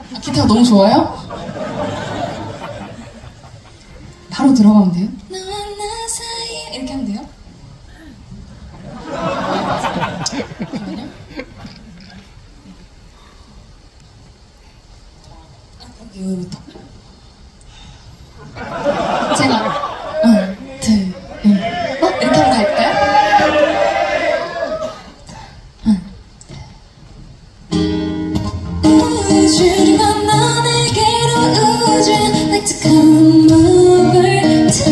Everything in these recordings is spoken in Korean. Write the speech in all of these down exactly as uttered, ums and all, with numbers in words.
아, 기타가 너무 좋아요? 바로 들어가면 돼요? 너와 나 사이 이렇게 하면 돼요? 잠깐만요. 여기부터 제가 하나 둘 응. 어? 이렇게 한번 갈까요? 우주를 건너 내게로 우주 Like to come over to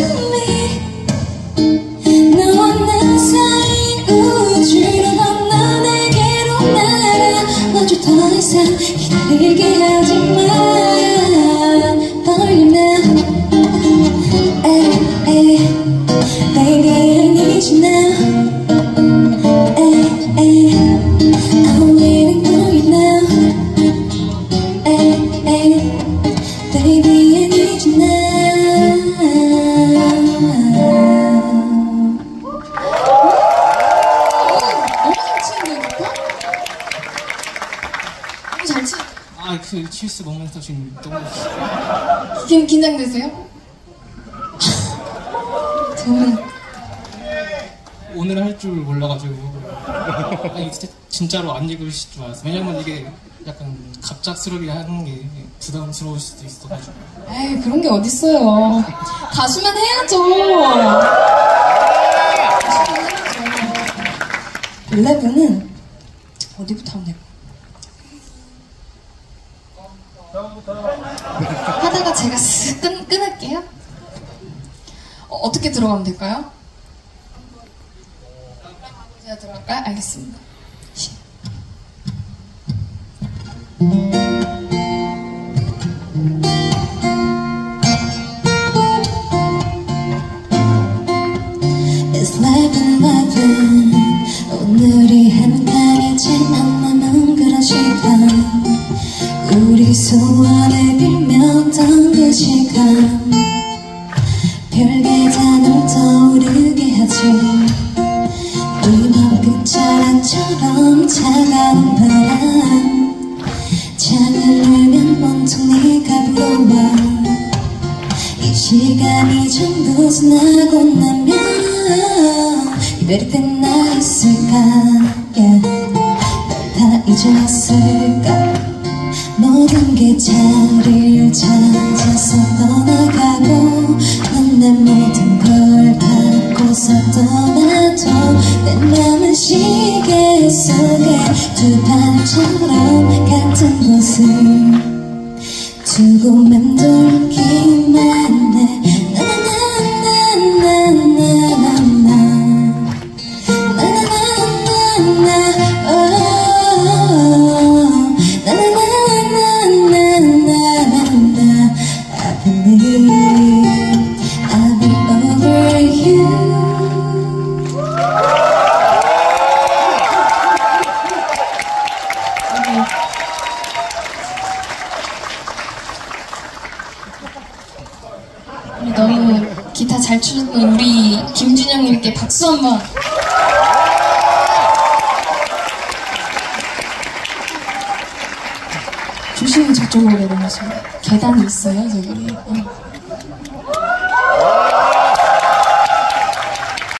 me 너와 나 사이 우주를 건너 내게로 날아 너를 더 이상 기다리게 하지마 떨려 now ay, ay, baby I need you now ay, ay, I'm waiting for you now ay, ay, baby I need you now 너무 잘 치는데 이거? 너무 잘 치 아, 그 칠수 보면서 지금 너무 지금 긴장되세요? 저는 오늘 할 줄 몰라가지고 아니 진짜 진짜로 안 읽으실 줄 알았어요. 왜냐면 이게 약간 갑작스럽게 하는 게 부담스러울 수도 있어가지고. 에이 그런 게 어딨어요. 가수면 해야죠. 가수면 해야죠. 일레븐은 어디부터 하면 될까? 하다가 제가 쓱 끊, 끊을게요. 어, 어떻게 들어가면 될까요? 제가 들어갈까요? 알겠습니다. It's eleven eleven 오늘이 한가해지만 나는 그런 시간 우리 소원을 빌며던 그 시간 별게 다 널 떠오르게 하지 이맘 끝자락처럼 차가운 바람 창을 열면 온통 네가 불어와 이 시간이 전부 지나고 나면 이별이 끝나 있을까 yeah. 널 다 잊었을까 모든 게 자리를 찾아서 떠나가고 넌 내 모든 걸 갖고서 떠나도 내 맘은 시계 속에 두 발처럼 같은 곳을 두고 맴돌기만 해 우리 너무 기타 잘 치는 우리 김준영님께 박수 한번. 조심히 저쪽으로 내려가시면 계단이 있어요 저기. 어.